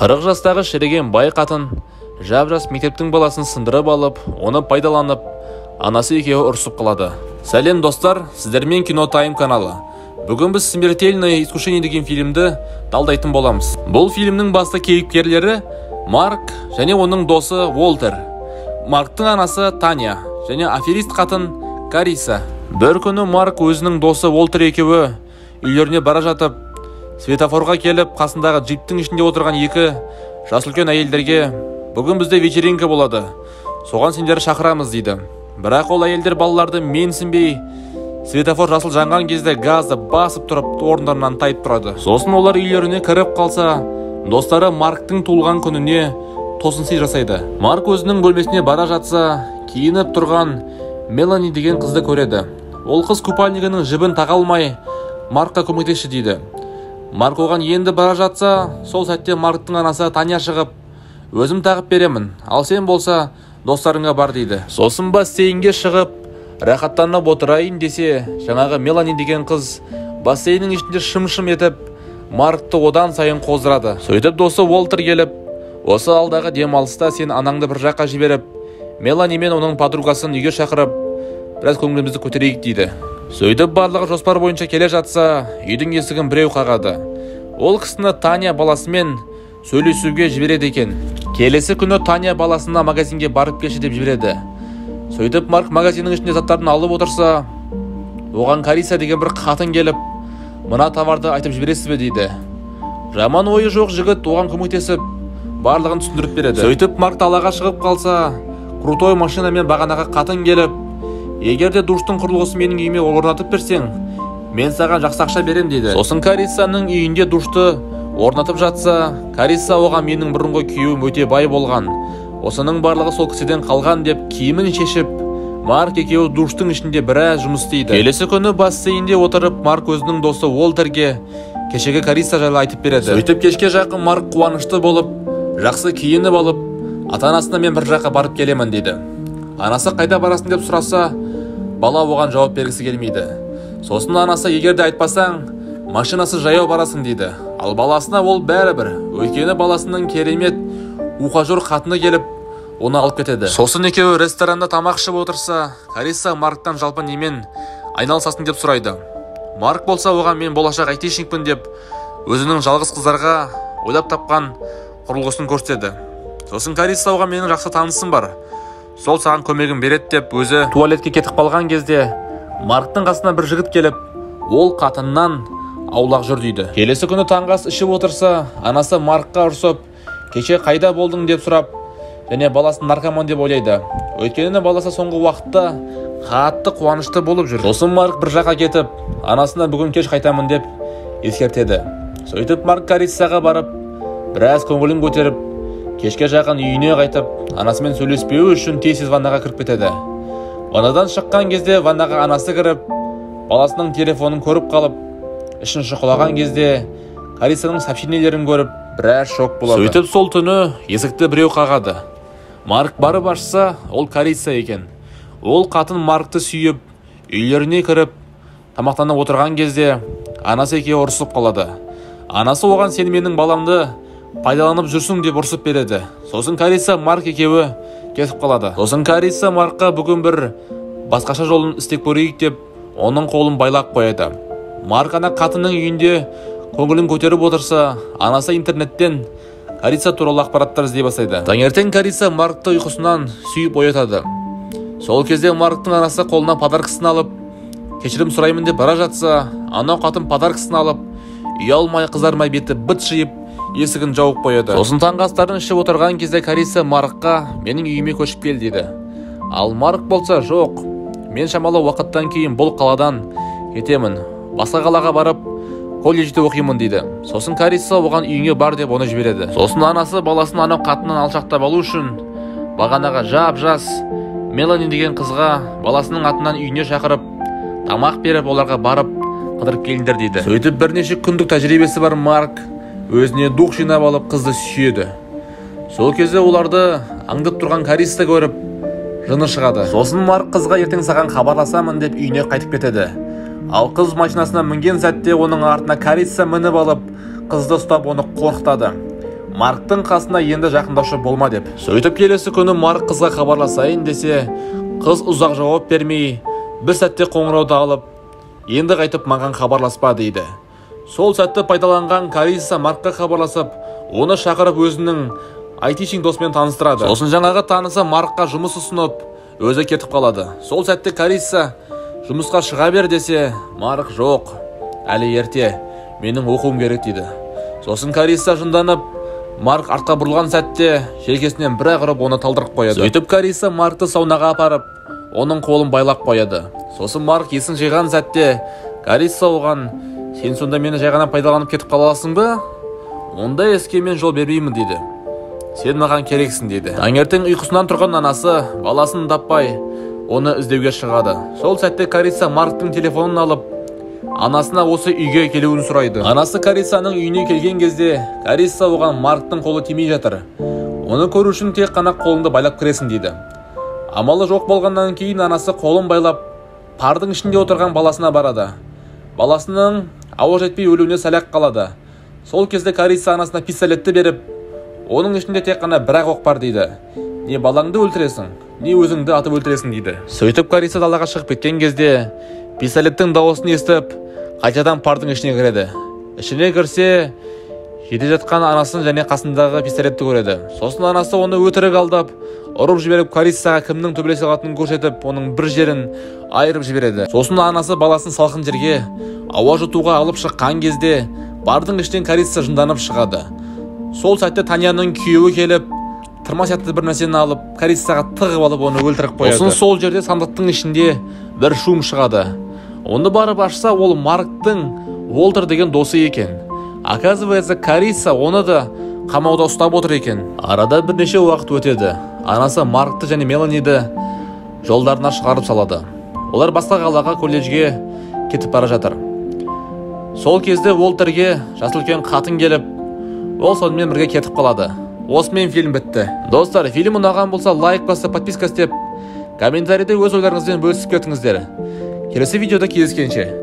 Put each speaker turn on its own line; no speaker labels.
40 жастағы шіреген бай қатын жап-жас мектептің баласын сындырып алып, оны пайдаланып, анасы екеуі ұрсып қалады. Сәлем достар, сіздермен Кино Тайм каналы. Бүгін біз «Смертельное искушение» деген фильмді талдайтын боламыз. Бұл фильмнің басты кейіпкерлері Марк және оның досы Уолтер. Марктың анасы Таня және аферист қатын Кариса. Бір күні Марк өзінің досы Уолтер екеуі үйлеріне бара жатып, светофорға келіп, қасындағы джиптің ішінде отырған екі жас үлкен әйелдерге «Бүгін бізде вечеринка болады, соған сендерді шақырамыз» дейді. Бірақ ол әйелдер балаларды менсінбей, светофор жасыл жанған кезде газды басып тұрып, орындарынан тайып тұрады. Сосын олар үйлеріне кіріп қалса, достары Марктың туылған күніне тосынсый жасайды. Марк өзінің бөлмесіне бара жатса, киініп тұрған Мелани деген қызды көреді. Ол қыз купальнигінің жібін таға алмай, Маркқа көмектесші дейді. Марк оған енді бара жатса, сол сәтте Марктың анасы Таня шығып, «Өзім тағып беремін, ал сен болса достарыңа бар» дейді. Сосын бассейнге шығып, рахаттанып отырайын десе, жаңағы Мелани деген қыз бассейннің ішінде шым-шым етіп, Маркты одан сайын қоздырады. Сөйтіп досы Уолтер келіп, осы алдағы демалыста сен анаңды бір жаққа жіберіп, Мелани мен оның подругасын үйге шақырып, біраз көңілімізді көтерейік дейді. Сөйтіп барлығы жоспар бойынша келе жатса, үйдің есігін біреу қағады. Ол кісіні Таня баласымен сөйлесуге жібереді екен. Келесі күні Таня баласына магазинге барып келші деп жібереді. Сөйтіп Марк магазиннің ішінде заттарын алып отырса, оған Кариса деген бір қатын келіп, «Мына товарды айтып жібересіз бе?» дейді. Жаман ойы жоқ жігіт оған көмектесіп, барлығын түсіндіріп береді. Сөйтіп Марк далаға шығып қалса, крутой машинамен бағанағы қатын келіп, «Егер де душтың құрылғысын менің үйіме орнатып берсең, мен саған жақсы ақша берем» дейді. Сосын Карисаның үйінде душты орнатып жатса, Кариса оған «Менің бұрынғы күйеуім өте бай болған, осының барлығы сол кісіден қалған» деп киімін шешіп, Марк екеуі душтың ішінде біраз жұмыс істейді. Келесі күні бассейнде отырып, Марк өзінің досы Уолтерге кешегі Кариса жайлы айтып береді. Сөйтіп кешке жақын Марк қуанышты болып, жақсы киініп алып, ата-анасына «Мен бір жаққа барып келемін» дейді. Анасы «Қайда барасың?» деп сұраса, бала оған жауап бергісі келмейді. Сосын анасы «Егер де айтпасаң, машинасы жаяу барасың» дейді. Ал баласына ол бәрібір, өйткені баласының керемет ухажер қатыны келіп, оны алып кетеді. Сосын екеуі ресторанда тамақ ішіп отырса, Кариса Марктан жалпы немен айналысасың деп сұрайды. Марк болса оған «Мен болашақ айтишникпін» деп, өзінің жалғыз қыздарға ойлап тапқан құрылғысын көрсетеді. Сосын Кариса оған «Менің жақсы танысым бар, сол саған көмегін береді» деп, өзі туалетке кетіп қалған кезде, Марктың қасына бір жігіт келіп, ол қатыннан аулақ жүр дейді. Келесі күні таңғы ас ішіп отырса, анасы Маркқа ұрсып, «Кеше қайда болдың?» деп сұрап, және баласын наркоман деп ойлайды. Өйткені баласы соңғы уақытта қатты қуанышты болып жүр. Сосын Марк бір жаққа кетіп, анасына «Бүгін кеш қайтамын» деп ескертеді. Сөйтіп Марк Карисаға барып, біраз көңілін көтеріп, кешке жақын үйіне қайтып, анасымен сөйлеспеу үшін тез ваннаға кіріп кетеді. Ваннадан шыққан кезде ваннаға анасы кіріп, баласының телефонын көріп қалып, ішін шұқылаған кезде Карисаның сообщениелерін көріп, біраз шок болады. Сөйтіп сол түні есікті біреу қағады. Марк барып ашса, ол Кариса екен. Ол қатын Маркты сүйіп, үйлеріне кіріп, тамақтанып отырған кезде анасы екеуі ұрсып қалады. Анасы оған «Сен менің баламды пайдаланып жүрсің» деп ұрсып береді. Сосын Кариса Марк екеуі кетіп қалады. Сосын Кариса Маркқа «Бүгін бір басқаша жолын істеп көрейік» деп, оның қолын байлап қояды. Марк ана қатынның үйінде көңілін көтеріп отырса, анасы интернеттен Кариса туралы ақпараттар іздей бастайды. Таңертең Кариса Маркты ұйқысынан сүйіп оятады. Сол кезде Марктың анасы қолына подаркасын алып, «Кешірім сұраймын» деп бара жатса, анау қатын подаркасын алып, ұялмай қызармай беті быт шиып, есігін жауып қояды. Сосын таңғы астарын ішіп отырған кезде Кариса Маркқа «Менің үйіме көшіп кел» дейді. Ал Марк болса «Жоқ, мен шамалы уақыттан кейін бұл қаладан кетемін, басқа қалаға барып колледжде оқимын» дейді. Сосын Кариса оған «Үйіңе бар» деп оны жібереді. Сосын анасы баласын анау қатыннан алшақтап алу үшін бағанаға жап-жас Мелани деген қызға баласының атынан үйіне шақырып, тамақ беріп, оларға барып қыдырып келіңдер дейді. Сөйтіп бірнеше күндік тәжірибесі бар Марк өзіне дух жинап алып қызды сүйеді. Сол кезде оларды аңдып тұрған Кариса көріп, жыны шығады. Сосын Марк қызға «Ертең саған хабарласамын» деп үйіне қайтып кетеді. Ал қыз машинасына мінген сәтте оның артына Кариса мініп алып, қызды ұстап оны қорқытады. Марктың қасына енді жақындаушы болма деп. Сөйтіп келесі күні Марк қызға хабарласайын десе, қыз ұзақ жауап бермей, бір сәтте қоңырауды алып, енді қайтып маған хабарласпа дейді. Сол сәтті пайдаланған Кариса Маркқа хабарласып, оны шақырып өзінің айтишинг досымен таныстырады. Сосын жаңағы танысы Маркқа жұмыс ұсынып, өзі кетіп қалады. Сол сәтте Кариса жұмысқа шыға бер десе, Марк жоқ, әлі ерте, менің оқуым керек дейді. Сосын Кариса жынданып, Марк артқа бұрылған сәтте желкесінен бір-ақ ұрып оны талдырып қояды. Сөйтіп Кариса Маркты саунаға апарып, оның қолын байлап қояды. Сосын Марк есін жиған сәтте Кариса оған, сен сонда мені жай ғана пайдаланып кетіп қаласың ба? Ондай іске мен жол бермеймін дейді. Сен маған керексің дейді. Таңертең ұйқысынан тұрған анасы баласын таппай, оны іздеуге шығады. Сол сәтте Кариса Марктың телефонын алып, анасына осы үйге келуін сұрайды. Анасы Карисаның үйіне келген кезде, Кариса оған Марктың қолы тимей жатыр. Оны көру үшін тек қана қолыңды байлап кіресің дейді. Амалы жоқ болғаннан кейін анасы қолын байлап, пардың ішінде отырған баласына барады. Баласының ауа жетпей өлуіне сәл-ақ қалады. Сол кезде Кариса анасына пистолетті беріп, оның ішінде тек қана бір-ақ оқ бар дейді. Не балаңды өлтіресің, не өзіңді атып өлтіресің дейді. Сөйтіп Кариса далаға шығып кеткен кезде, пистолеттің дауысын естіп, қайтадан пардың ішіне кіреді. Ішіне кірсе, жерде жатқан анасын және қасындағы пистолетті көреді. Сосын анасы оны өтірік алдап, ұрып жіберіп, Карисаға кімнің төбелесе алатынын көрсетіп, оның бір жерін айырып жібереді. Сосын анасы баласын салқын жерге ауа жұтуға алып шыққан кезде, бардың іштен Кариса жынданып шығады. Сол сәтте Таняның күйеуі келіп, тырма сияқты бір нәрсені алып, Карисаға тығып алып, оны өлтіріп қояды. Сосын сол жерде сандықтың ішінде бір шум шығады. Оны барып ашса, ол Марктың Уолтер деген досы екен. Оказывается, Кариса оны да қамауда ұстап отыр екен. Арада бірнеше уақыт өтеді. Анасы Маркты және Меланиді жолдарына шығарып салады. Олар басқа қалаға колледжге кетіп бара жатыр. Сол кезде Уолтерге жасы үлкен қатын келіп, ол сонымен бірге кетіп қалады. Осымен фильм бітті. Достар, фильм ұнаған болса лайк басып, подписка істеп, комментарийде өз ойларыңызбен бөлісіп кетіңіздер. Келесі видеода кездескенше.